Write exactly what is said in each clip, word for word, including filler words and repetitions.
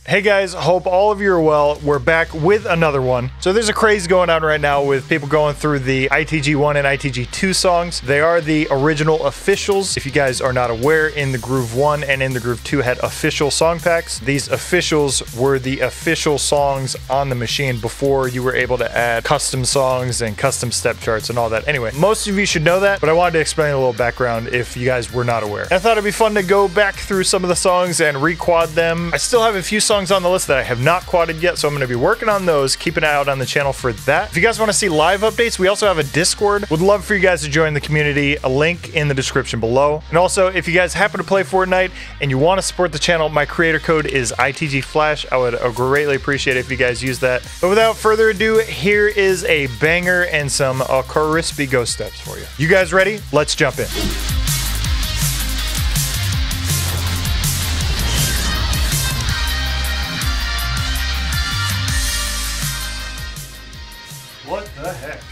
Hey guys, hope all of you are well. We're back with another one. So there's a craze going on right now with people going through the I T G one and I T G two songs. They are the original officials. If you guys are not aware, In the Groove one and In the Groove two had official song packs. These officials were the official songs on the machine before you were able to add custom songs and custom step charts and all that. Anyway, most of you should know that, but I wanted to explain a little background if you guys were not aware. And I thought it'd be fun to go back through some of the songs and re-quad them. I still have a few songs on the list that I have not quadded yet, so I'm going to be working on those. Keep an eye out on the channel for that. If you guys want to see live updates, we also have a Discord. Would love for you guys to join the community. A link in the description below. And also, if you guys happen to play Fortnite and you want to support the channel, my creator code is I T G Flash. I would greatly appreciate it if you guys use that. But without further ado, here is a banger and some uh, crispy ghost steps for you. You guys ready? Let's jump in. What the heck?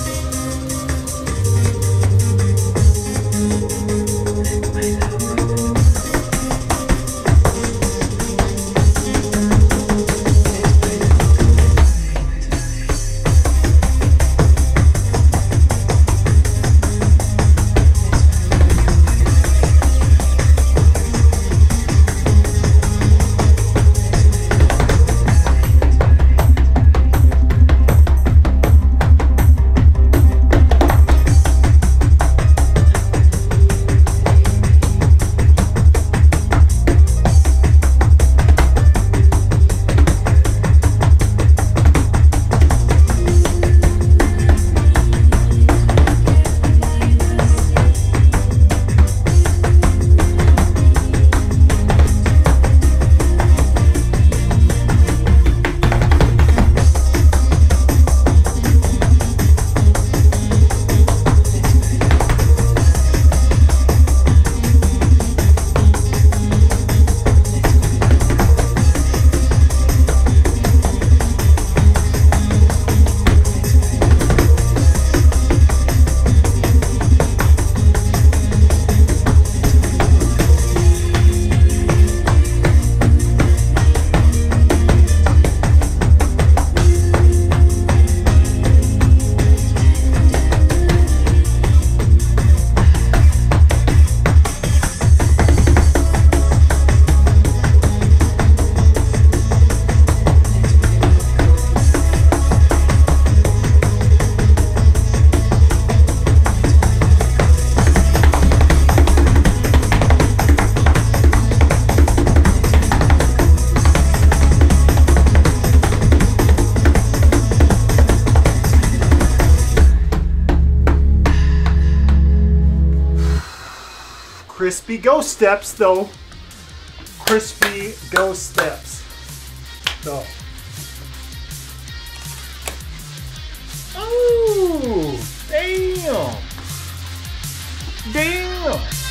Crispy ghost steps, though. Crispy ghost steps. So. Oh, damn. Damn.